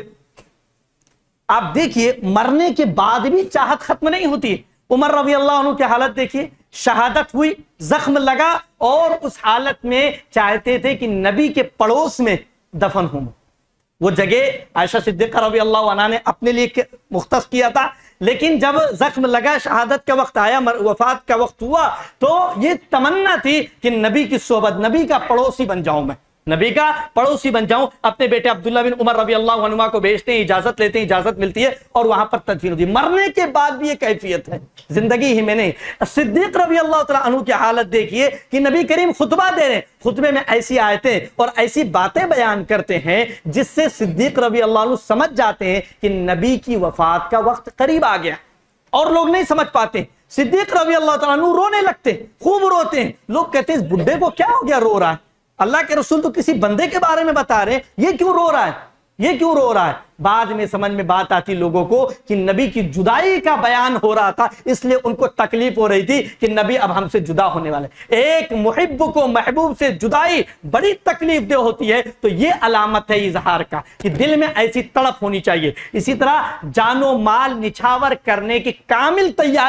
आप देखिए मरने के बाद भी चाहत खत्म नहीं होती। उमर रज़ी अल्लाह अन्हु की हालत देखिए, शहादत हुई, जख्म लगा, और उस हालत में चाहते थे कि नबी के पड़ोस में दफन हो। वो जगह आयशा सिद्दीक़ा रज़ी अल्लाह अन्हा ने अपने लिए मुख्तस किया था, लेकिन जब जख्म लगा, शहादत का वक्त आया, वफात का वक्त हुआ, तो ये तमन्ना थी कि नबी की सोबत, नबी का पड़ोसी बन जाऊं, मैं नबी का पड़ोसी बन जाऊं। अपने बेटे अब्दुल्ला बिन उमर रज़ी अल्लाह अन्हुमा को भेजते हैं, इजाजत लेते हैं, इजाजत मिलती है और वहां पर तदफीन होती है। मरने के बाद भी ये कैफियत है, जिंदगी ही में नहीं। सिद्दीक रज़ी अल्लाह तआला अन्हु की हालत देखिए कि नबी करीम खुतबा दे रहे हैं, खुतबे में ऐसी आयतें और ऐसी बातें बयान करते हैं जिससे सिद्दीक रज़ी अल्लाह अन्हु समझ जाते हैं कि नबी की वफात का वक्त करीब आ गया, और लोग नहीं समझ पाते। सिद्दीक रज़ी अल्लाह तआला अन्हु रोने लगते, खूब रोते हैं। लोग कहते हैं इस बुड्ढे को क्या हो गया, रो रहा है, अल्लाह के रसूल तो किसी बंदे के बारे में बता रहे हैं, ये क्यों रो रहा है, ये क्यों रो रहा है। बाद में समझ में बात आती लोगों को कि नबी की जुदाई का बयान हो रहा था, इसलिए उनको तकलीफ हो रही थी कि नबी अब हमसे जुदा होने वाले। एक मुहिब को महबूब से जुदाई बड़ी तकलीफ दे होती है, तो ये अलामत है इजहार का कि दिल में ऐसी तड़प होनी चाहिए। इसी तरह जानो माल निछावर करने की कामिल तैयारी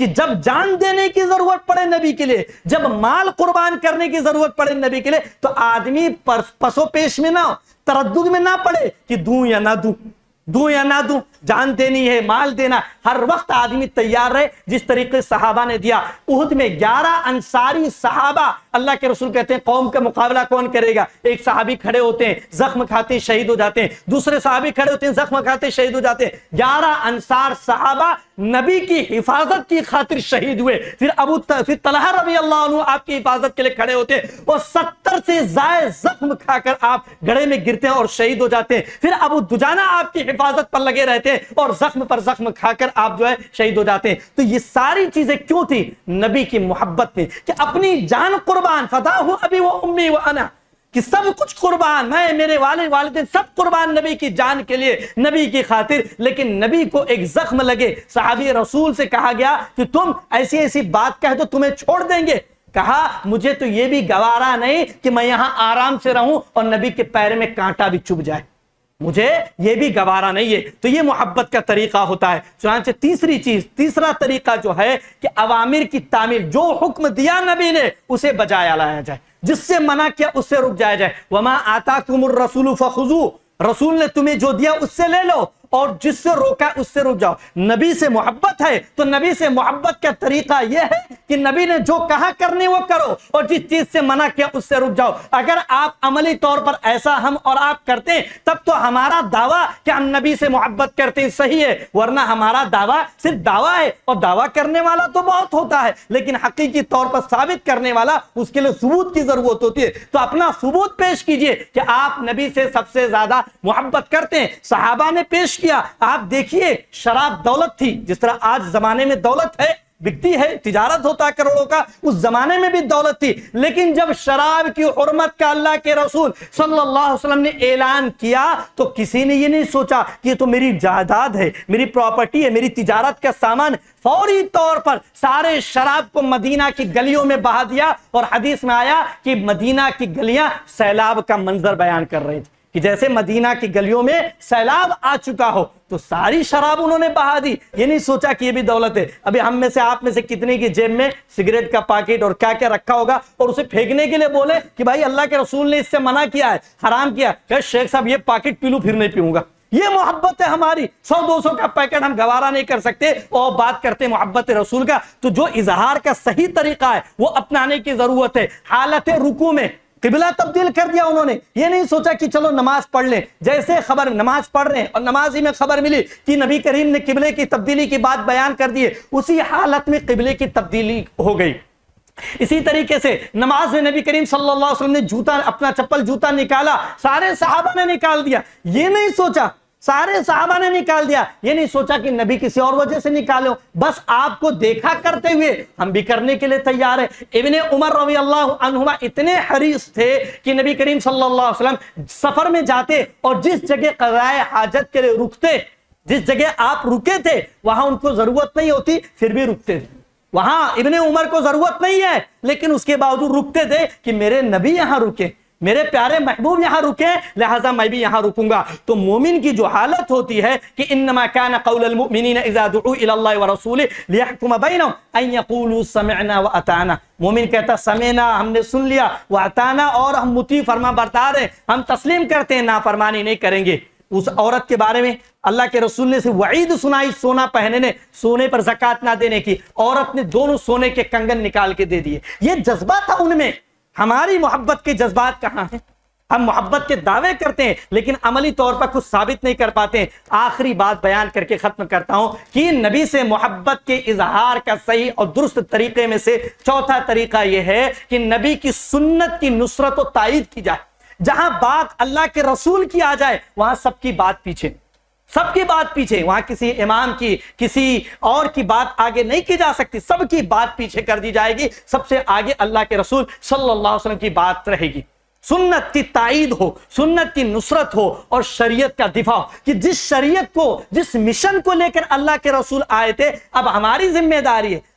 कि जब जान देने की जरूरत पड़े नबी के लिए, जब माल कुर्बान करने की जरूरत पड़े नबी के लिए, तो आदमी पसो पेश में ना, तरद्दुद में ना पड़े कि दूं या ना दूं, दूं या ना दूं, जान देनी है, माल देना, हर वक्त आदमी तैयार रहे। जिस तरीके से सहाबा ने दिया। उहुद में ग्यारह अंसारी सहाबा, अल्लाह के रसूल कहते हैं कौम का मुकाबला कौन करेगा? एक सहाबी खड़े होते हैं, जख्म खाते शहीद हो जाते हैं, दूसरे सहाबी खड़े होते हैं, जख्म खाते शहीद हो जाते हैं। ग्यारह अंसार सहाबा नबी की हिफाजत की खातिर शहीद हुए। फिर अबू फिर तलहा रज़ी अल्लाह अन्हु आपकी हिफाजत के लिए खड़े होते हैं और सत्तर से ज्यादा जख्म खाकर आप गड़े में गिरते हैं और शहीद हो जाते हैं। फिर अबू दुजाना आपकी हिफाजत पर लगे रहते हैं और जख्म पर जख्म खाकर आप जो है शहीद हो जाते हैं। तो ये सारी चीजें क्यों थी? नबी की मोहब्बत में, कि अपनी जान कुर्बान, फदाहु अबी व उम्मी व अना, कि सब कुछ कुर्बान, मैं, मेरे वाले वालिदैन सब कुर्बान नबी की जान के लिए, नबी की खातिर। लेकिन नबी को एक जख्म लगे, सहाबी रसूल से कहा गया कि तुम ऐसी ऐसी बात कह तो तुम्हें छोड़ देंगे। कहा मुझे तो यह भी गवारा नहीं कि मैं यहां आराम से रहूं और नबी के पैर में कांटा भी चुभ जाए, मुझे ये भी गवारा नहीं है। तो ये मोहब्बत का तरीका होता है। चुनांचे तीसरी चीज, तीसरा तरीका जो है कि अवामिर की तामील, जो हुक्म दिया नबी ने उसे बजाया लाया जाए, जिससे मना किया उससे रुक जाया जाए। वमा आताकुमुर रसूलु फखुजू, रसूल ने तुम्हें जो दिया उससे ले लो और जिससे रोका उससे रुक जाओ। नबी से मोहब्बत है तो नबी से मोहब्बत का तरीका यह है कि नबी ने जो कहा करने वो करो और जिस चीज से मना किया उससे रुक जाओ। अगर आप अमली तौर पर ऐसा हम और आप करते हैं तब तो हमारा दावा कि हम नबी से मोहब्बत करते हैं सही है, वरना हमारा दावा सिर्फ दावा है और दावा करने वाला तो बहुत होता है लेकिन हकीकी तौर पर साबित करने वाला, उसके लिए सबूत की जरूरत होती है। तो अपना सबूत पेश कीजिए कि आप नबी से सबसे ज्यादा मोहब्बत करते हैं। सहाबा ने पेश किया। आप देखिए, शराब दौलत थी, जिस तरह आज जमाने में दौलत है, बिकती है, तिजारत होता है करोड़ों का, उस जमाने में भी दौलत थी। लेकिन जब शराब की हुर्मत का अल्लाह के रसूल सल्लल्लाहु अलैहि वसल्लम ने ऐलान किया तो किसी ने ये नहीं सोचा कि ये तो मेरी जायदाद है, मेरी प्रॉपर्टी है, मेरी तिजारत का सामान। फौरी तौर पर सारे शराब को मदीना की गलियों में बहा दिया और हदीस में आया कि मदीना की गलियां सैलाब का मंजर बयान कर रही थी, कि जैसे मदीना की गलियों में सैलाब आ चुका हो। तो सारी शराब उन्होंने बहा दी, ये नहीं सोचा कि ये भी दौलत है। अभी हम में से, आप में से कितने की जेब में सिगरेट का पैकेट और क्या क्या रखा होगा और उसे फेंकने के लिए बोले कि भाई अल्लाह के रसूल ने इससे मना किया है, हराम किया, कहे शेख साहब ये पैकेट पी लूं फिर नहीं पीऊंगा। ये मोहब्बत है हमारी। सौ दो सौ का पैकेट हम गवारा नहीं कर सकते और बात करते मोहब्बत रसूल का। तो जो इजहार का सही तरीका है वो अपनाने की जरूरत है। हालत रुकू में किबला तब्दील कर दिया उन्होंने, ये नहीं सोचा कि चलो नमाज पढ़ लें। जैसे खबर नमाज पढ़ रहे हैं और नमाज ही में खबर मिली कि नबी करीम ने किबले की तब्दीली की बात बयान कर दी, उसी हालत में किबले की तब्दीली हो गई। इसी तरीके से नमाज में नबी करीम सल्लल्लाहु अलैहि वसल्लम ने जूता, अपना चप्पल जूता निकाला, सारे सहाबा ने निकाल दिया। ये नहीं सोचा, सारे सहाबा ने निकाल दिया, ये नहीं सोचा कि नबी किसी और वजह से निकालो, बस आपको देखा करते हुए हम भी करने के लिए तैयार है। इब्ने उमर रज़ी अल्लाह अन्हुमा इतने हरीस थे कि नबी करीम सल्लल्लाहु अलैहि वसल्लम सफर में जाते और जिस जगह क़ज़ाए हाजत के लिए रुकते, जिस जगह आप रुके थे वहां उनको जरूरत नहीं होती फिर भी रुकते थे। वहां इब्ने उमर को जरूरत नहीं है लेकिन उसके बावजूद रुकते थे कि मेरे नबी यहां रुके, मेरे प्यारे महबूब यहां रुके, लिहाजा मैं भी यहां रुकूंगा। तो मोमिन की जो हालत होती है कि इन्नमा कान क़ौलुल मुमिनीना इज़ा दुऊ इलल्लाहि व रसूलिही लियहकुम बैनहुम अन यक़ूलू समिअना व अताना। मोमिन कहता समेना, हमने सुन लिया, व अताना, और हम मुती फरमा बरदार हैं, हम तस्लीम करते हैं, नाफरमानी नहीं करेंगे। उस औरत के बारे में अल्लाह के रसूल ने सिर्फ वईद सुनाई सोना पहनने, सोने पर ज़कात ना देने की। औरत ने दोनों सोने के कंगन निकाल के दे दिए। ये जज्बा था उनमें। हमारी मोहब्बत के जज्बात कहां हैं? हम मोहब्बत के दावे करते हैं लेकिन अमली तौर पर कुछ साबित नहीं कर पाते हैं। आखिरी बात बयान करके खत्म करता हूं कि नबी से मोहब्बत के इजहार का सही और दुरुस्त तरीके में से चौथा तरीका यह है कि नबी की सुन्नत की नुसरत और तायीद की जाए। जहां बात अल्लाह के रसूल की आ जाए वहां सबकी बात पीछे, सबकी बात पीछे, वहां किसी इमाम की, किसी और की बात आगे नहीं की जा सकती, सबकी बात पीछे कर दी जाएगी। सबसे आगे अल्लाह के रसूल सल्लल्लाहु अलैहि वसल्लम की बात रहेगी। सुन्नत की तायीद हो, सुन्नत की नुसरत हो और शरीयत का दिफा हो कि जिस शरीयत को, जिस मिशन को लेकर अल्लाह के रसूल आए थे, अब हमारी जिम्मेदारी है,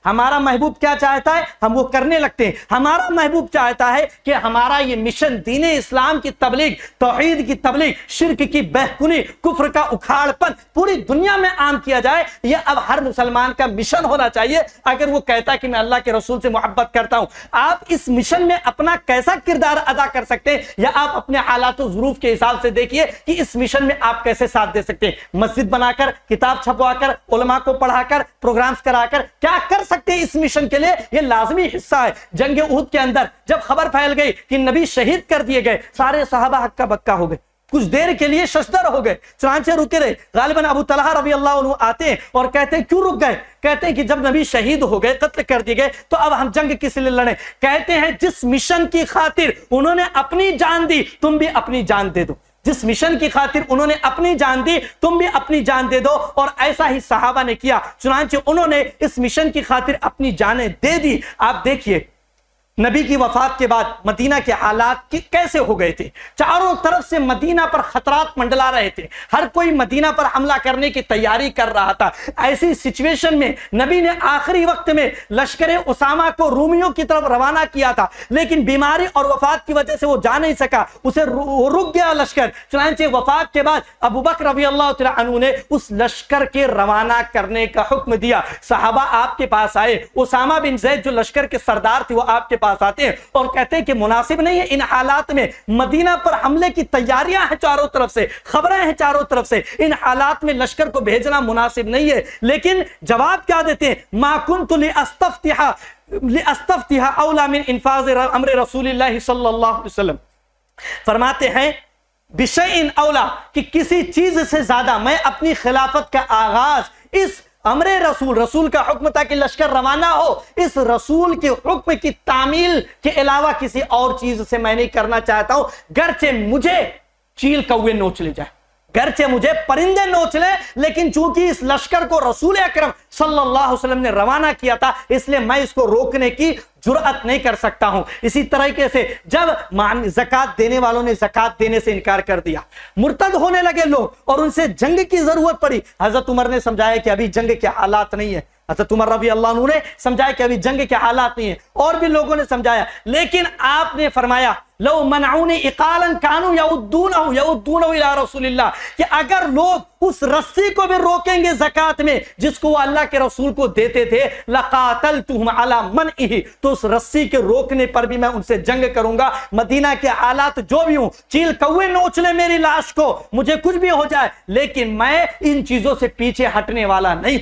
हमारा महबूब क्या चाहता है, हम वो करने लगते हैं। हमारा महबूब चाहता है कि हमारा ये मिशन दीन इस्लाम की तबलीग, तौहीद की तबलीग, शिर्क की बहकुनी, कुफ्र का उखाड़पन पूरी दुनिया में आम किया जाए। ये अब हर मुसलमान का मिशन होना चाहिए। अगर वो कहता है कि मैं अल्लाह के रसूल से मोहब्बत करता हूं, आप इस मिशन में अपना कैसा किरदार अदा कर सकते हैं, या आप अपने हालात और ज़ुरूफ के हिसाब से देखिए कि इस मिशन में आप कैसे साथ दे सकते हैं। मस्जिद बनाकर, किताब छपवाकर, उलमा को पढ़ाकर, प्रोग्राम्स कराकर क्या कर सकते हैं इस मिशन के लिए, यह लाजमी हिस्सा है। जंग उहद के अंदर जब खबर फैल गई कि नबी शहीद कर दिए गए, सारे सहाबा हक्का बक्का हो गए, कुछ देर के लिए शशदर हो गए, चुनांचे रुके रहे। गालिबन अबू तलहा रज़ी अल्लाह अन्हु आते हैं और कहते हैं क्यों रुक गए? कहते हैं कि जब नबी शहीद हो गए, कत्ल कर दिए गए, तो अब हम जंग किस लिए लड़े? कहते हैं जिस मिशन की खातिर उन्होंने अपनी जान दी, तुम भी अपनी जान दे दो। जिस मिशन की खातिर उन्होंने अपनी जान दी, तुम भी अपनी जान दे दो। और ऐसा ही सहाबा ने किया, चुनांचे उन्होंने इस मिशन की खातिर अपनी जानें दे दी। आप देखिए नबी की वफात के बाद मदीना के हालात की कैसे हो गए थे। चारों तरफ से मदीना पर खतरात मंडला रहे थे, हर कोई मदीना पर हमला करने की तैयारी कर रहा था। ऐसी सिचुएशन में नबी ने आखिरी वक्त में लश्कर उसामा को रूमियों की तरफ रवाना किया था, लेकिन बीमारी और वफात की वजह से वो जा नहीं सका, उसे रुक गया लश्कर। चुनांचे वफात के बाद अबू बकर रज़ी अल्लाह तआला अन्हु ने उस लश्कर के रवाना करने का हुक्म दिया। सहाबा आपके पास आए, उसामा बिन ज़ैद जो लश्कर के सरदार थे वो आपके पास आते हैं और कहते हैं कि मुनासिब नहीं है इन हालात में, मदीना पर हमले की तैयारियां हैं चारों तरफ से, खबरें हैं चारों तरफ से, इन हालात में लश्कर को भेजना मुनासिब नहीं है। लेकिन जवाब क्या देते हैं? मा कुन्तु लिअस्तफ्तिहा लिअस्तफ्तिहा औला मिन इन्फाज़ अम्र रसूलिल्लाह सल्लल्लाहु अलैहि वसल्लम। फरमाते हैं बिशैइन औला, कि किसी चीज से ज्यादा मैं अपनी खिलाफत का आगाज इस अमरे रसूल, रसूल का हुक्म था कि लश्कर रवाना हो, इस रसूल के हुक्म की तामील के अलावा किसी और चीज से मैं नहीं करना चाहता हूं। गरचे मुझे चील कौवे नोच ले जाए, गरचे मुझे परिंदे नोच ले, लेकिन चूंकि इस लश्कर को रसूल अकरम सल्लल्लाहु अलैहि वसल्लम ने रवाना किया था, इसलिए मैं इसको रोकने की जुर्अत नहीं कर सकता हूं। इसी तरीके से जब ज़कात देने वालों ने ज़कात देने से इनकार कर दिया, मुर्तद होने लगे लोग और उनसे जंग की जरूरत पड़ी, हजरत उमर ने समझाया कि अभी जंग के हालात नहीं है। हजरत उमर रज़ी अल्लाह अन्हु ने समझाया कि अभी जंग के हालात नहीं है, और भी लोगों ने समझाया, लेकिन आपने फरमाया लो मनऊनी इकालन कानू यउद्दूनहु यउद्दूनहु इला रसूलिल्लाह, कि अगर लोग उस रस्सी को भी रोकेंगे ज़कात में जिसको वो अल्लाह के रसूल को देते थे, लकातलतुहुम अला मनइही, तो उस रस्सी के रोकने पर भी मैं उनसे जंग करूंगा। मदीना के हालात जो भी हूं, चील कौवे नोच ले मेरी लाश को, मुझे कुछ भी हो जाए, लेकिन मैं इन चीजों से पीछे हटने वाला नहीं।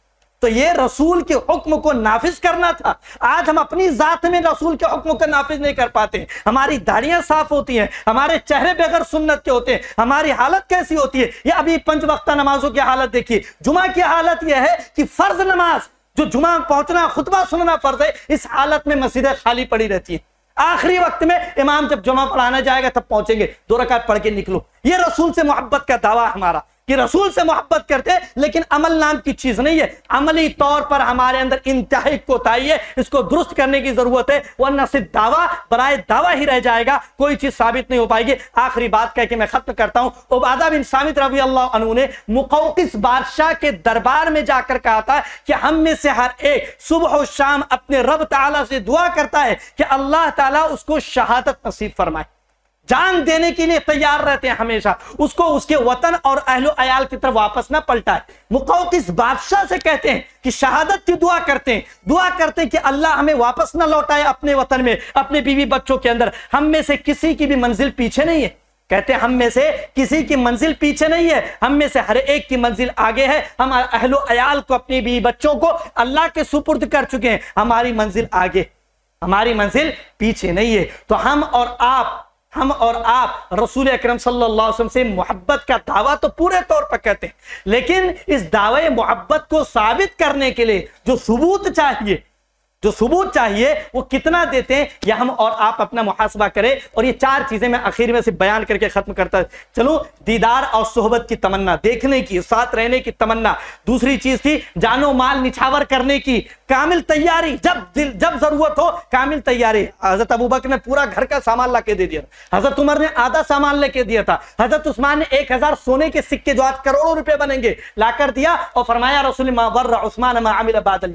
तो ये रसूल के हुक्म को नाफिज करना था। आज हम अपनी जात में रसूल के हुक्म को नाफिज नहीं कर पाते। हमारी दाढ़ियां साफ होती हैं, हमारे चेहरे बगैर सुन्नत के होते हैं, हमारी हालत कैसी होती है। ये अभी पंच वक्ता नमाजों की हालत देखिए, जुमा की हालत यह है कि फर्ज नमाज जो जुमा पहुंचना, खुतबा सुनना फर्ज है, इस हालत में मस्जिदें खाली पड़ी रहती है। आखिरी वक्त में इमाम जब जुमा पढ़ाना जाएगा तब पहुंचेंगे, दो रकात पढ़ के निकलो। ये रसूल से मोहब्बत का दावा हमारा कि रसूल से मोहब्बत करते, लेकिन अमल नाम की चीज नहीं है। अमली तौर पर हमारे अंदर इंतहाई कोताही है, इसको दुरुस्त करने की जरूरत है, वरना सिर्फ दावा बराए दावा ही रह जाएगा, कोई चीज साबित नहीं हो पाएगी। आखिरी बात कह के मैं खत्म करता हूं। उबादा बिन सामित रज़ी अल्लाह अन्हु ने मुक़ौक़िस बादशाह के दरबार में जाकर कहा था कि हम में से हर एक सुबह और शाम अपने रब ताला से दुआ करता है कि अल्लाह ताला उसको शहादत नसीब फरमाए, जान देने के लिए तैयार रहते हैं हमेशा, उसको उसके वतन और अहलो अयाल की तरफ वापस ना पलटाए। मुक़ौक़िस बादशाह से कहते हैं कि शहादत की दुआ करते हैं, दुआ करते हैं कि अल्लाह हमें वापस ना लौटाए अपने वतन में, अपने बीवी बच्चों के अंदर। हम में से किसी की भी मंजिल पीछे नहीं है, कहते हैं हम में से किसी की मंजिल पीछे नहीं है, हम में से हर एक की मंजिल आगे है। हम अहलो अयाल को, अपनी बीवी बच्चों को अल्लाह के सुपुर्द कर चुके हैं, हमारी मंजिल आगे, हमारी मंजिल पीछे नहीं है। तो हम और आप हम और आप रसूल अकरम सल्लल्लाहु अलैहि वसल्लम से मोहब्बत का दावा तो पूरे तौर पर करते हैं, लेकिन इस दावे मोहब्बत को साबित करने के लिए जो सबूत चाहिए, जो सबूत चाहिए वो कितना देते हैं, यह हम और आप अपना मुहासबा करें। और ये चार चीजें मैं आखिर में से बयान करके खत्म करता चलो। दीदार और सोहबत की तमन्ना, देखने की, साथ रहने की तमन्ना। दूसरी चीज थी जानो माल निछावर करने की कामिल तैयारी, जब दिल जब जरूरत हो कामिल तैयारी। हजरत अबू बकर ने पूरा घर का सामान ला के दे दिया, हजरत उमर ने आधा सामान लेके दिया था, हजरत उस्मान ने एक हजार सोने के सिक्के जो आज करोड़ों रुपए बनेंगे लाकर दिया और फरमाया रसूल मा वर्रा उस्मान मा अमिल बादल यौम,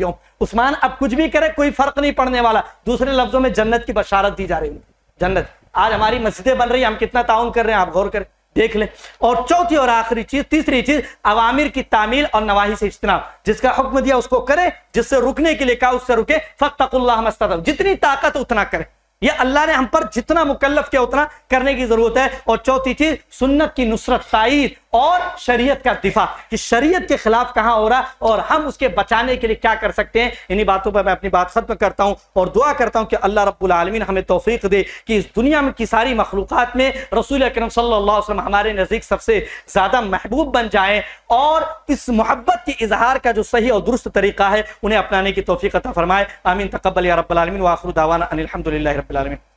उस्मान अब कुछ भी करे कोई फर्क नहीं पड़ने वाला। दूसरे लफ्जों में जन्नत की बशारत दी जा रही है। जन्नत, आज हमारी मस्जिदें बन रही है, हम कितना ताउन कर रहे हैं, आप गौर करें, देख लें। और चौथी और आखिरी चीज, तीसरी चीज, अवामिर की तामील और नवाही से इज्तिनाब। जिसका हुक्म दिया उसको करे, जिससे रुकने के लिए कहा उससे रुके। फत्तकुल्लाह मस्ततअतुम, जितनी ताकत उतना करे। ये अल्लाह ने हम पर जितना मुकल्लफ किया उतना करने की जरूरत है। और चौथी चीज, सुन्नत की नुसरत, ताईद और शरीयत का दिफा, कि शरीयत के खिलाफ कहां हो रहा और हम उसके बचाने के लिए क्या कर सकते हैं। इन्हीं बातों पर मैं अपनी बात खत्म करता हूं और दुआ करता हूं कि अल्लाह रब्बुल आलमीन हमें तौफीक दे कि इस दुनिया में की सारी मखलूकात में रसूल अकरम सल्लल्लाहु अलैहि वसल्लम हमारे नजदीक सबसे ज्यादा महबूब बन जाएं और इस मोहब्बत की इजहार का जो सही और दुरुस्त तरीका है उन्हें अपनाने की तौफीक अता फरमाए। आमीन। तक़ब्बल या रब्बल आलमीन व आखिरु दावाना अनिल हम्दुलिल्लाहि रब्बिल आलमीन।